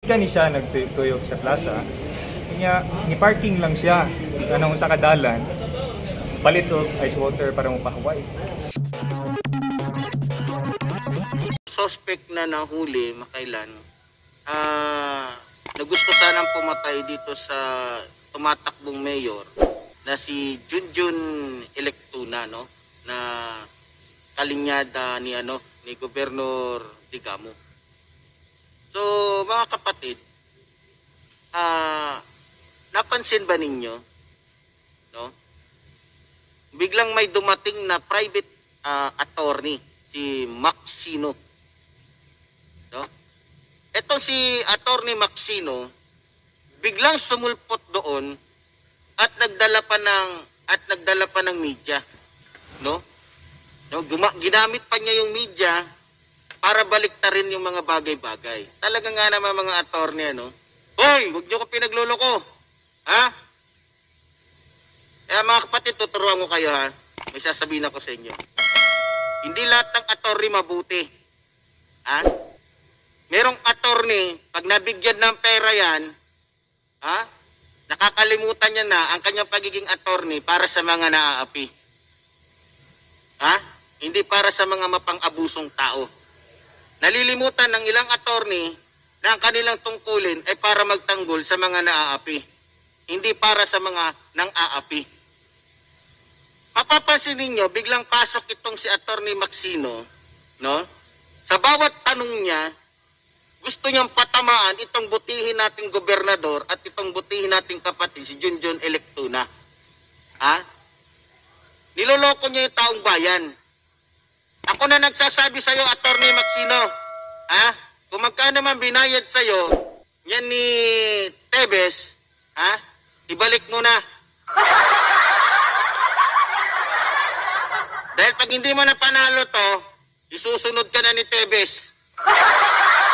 gikan ni siya nagtuyok sa plaza. Kanya ni parking lang siya anong sa kadalan. Palit og ice water para mapahaway. Suspect na nahuli makailan, na gusto sanang pumatay dito sa tumatakbong mayor na si Junjun Electuna, no, na kalinyada ni Gobernador Digamo. So mga kapatid, napansin ba ninyo, no, biglang may dumating na private attorney, si Maxino, no? Ito si Attorney Maxino biglang sumulpot doon at nagdala pa ng media, no? No, ginamit pa niya yung media para baliktarin yung mga bagay-bagay. Talaga nga naman mga attorney, ano? Hoy, huwag niyo ko pinagluloko. Ha? Kaya mga kapatid, tuturuan ko kayo, ha? May sasabihin ako sa inyo. Hindi lahat ng attorney mabuti. Ha? Merong attorney, pag nabigyan ng pera yan, ha? Nakakalimutan niya na ang kanyang pagiging attorney para sa mga naaapi. Ha? Hindi para sa mga mapang-abusong tao. Nalilimutan ng ilang attorney na ang kanilang tungkulin ay para magtanggol sa mga naaapi. Hindi para sa mga nang-aapi. Mapapansin ninyo, biglang pasok itong si Attorney Maxino, no? Sa bawat tanong niya, gusto niyang patamaan itong butihin nating gobernador at itong butihin nating kapatid, si Junjun Electuna. Ha? Niloloko niya yung taong bayan. Ako na nagsasabi sa iyo, Attorney Maxino, ha? Kung magkano man binayad sa iyo, yan ni Tebes, ha? Ibalik mo na. Dahil pag hindi mo na panalo to, isusunod ka na ni Tebes.